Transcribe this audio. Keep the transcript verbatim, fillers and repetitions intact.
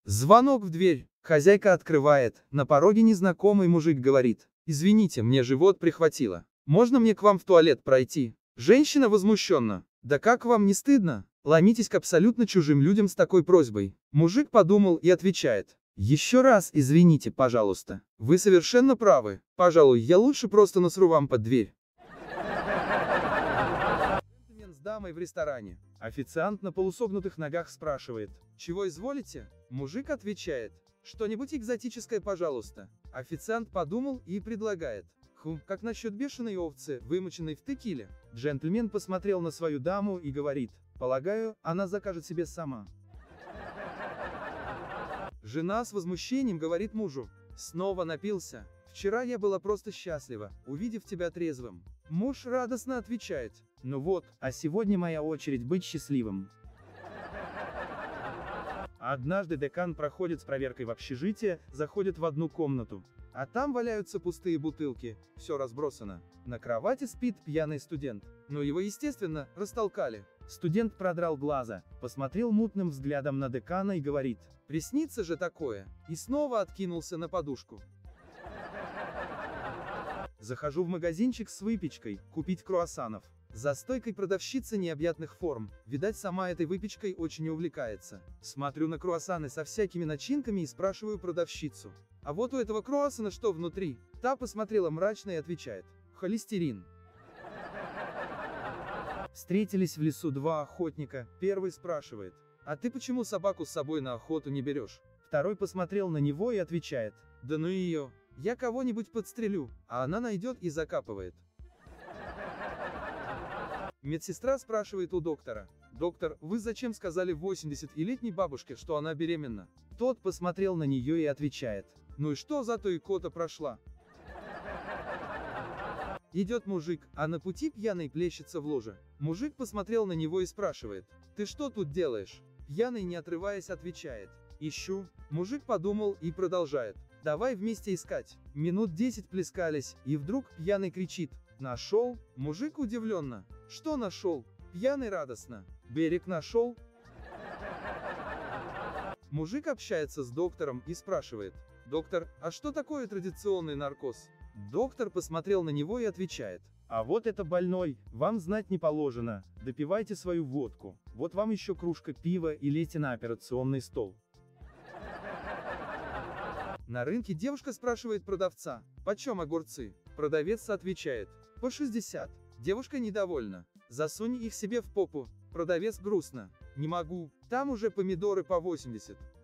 Звонок в дверь. Хозяйка открывает. На пороге незнакомый мужик говорит: «Извините, мне живот прихватило. Можно мне к вам в туалет пройти?» Женщина возмущенно: «Да как вам не стыдно? Ломитесь к абсолютно чужим людям с такой просьбой». Мужик подумал и отвечает: «Еще раз извините, пожалуйста. Вы совершенно правы. Пожалуй, я лучше просто насру вам под дверь». Джентльмен с дамой в ресторане. Официант на полусогнутых ногах спрашивает: «Чего изволите?» Мужик отвечает: «Что-нибудь экзотическое, пожалуйста». Официант подумал и предлагает: «Хм, как насчет бешеной овцы, вымоченной в текиле?» Джентльмен посмотрел на свою даму и говорит: «Полагаю, она закажет себе сама». Жена с возмущением говорит мужу: «Снова напился? Вчера я была просто счастлива, увидев тебя трезвым». Муж радостно отвечает: «Ну вот, а сегодня моя очередь быть счастливым». Однажды декан проходит с проверкой в общежитие, заходит в одну комнату. А там валяются пустые бутылки, все разбросано. На кровати спит пьяный студент. Но его, естественно, растолкали. Студент продрал глаза, посмотрел мутным взглядом на декана и говорит: «Приснится же такое!» И снова откинулся на подушку. Захожу в магазинчик с выпечкой, купить круассанов. За стойкой продавщица необъятных форм, видать, сама этой выпечкой очень увлекается. Смотрю на круассаны со всякими начинками и спрашиваю продавщицу: «А вот у этого круассана что внутри?» Та посмотрела мрачно и отвечает: «Холестерин». Встретились в лесу два охотника. Первый спрашивает: «А ты почему собаку с собой на охоту не берешь?» Второй посмотрел на него и отвечает: «Да ну ее, я кого-нибудь подстрелю, а она найдет и закапывает». Медсестра спрашивает у доктора: «Доктор, вы зачем сказали восьмидесятилетней бабушке, что она беременна?» Тот посмотрел на нее и отвечает: «Ну и что, зато икота прошла». Идет мужик, а на пути пьяный плещется в луже. Мужик посмотрел на него и спрашивает: «Ты что тут делаешь?» Пьяный, не отрываясь, отвечает: «Ищу». Мужик подумал и продолжает: «Давай вместе искать». Минут десять плескались, и вдруг пьяный кричит: «Нашел?» Мужик удивленно: «Что нашел?» Пьяный радостно: «Берег нашел». Мужик общается с доктором и спрашивает: «Доктор, а что такое традиционный наркоз?» Доктор посмотрел на него и отвечает: «А вот это больной, вам знать не положено, допивайте свою водку, вот вам еще кружка пива и лейте на операционный стол». На рынке девушка спрашивает продавца: «Почем огурцы?» Продавец отвечает: «По шестьдесят». Девушка недовольна: «Засунь их себе в попу». Продавец грустно: «Не могу, там уже помидоры по восемьдесят».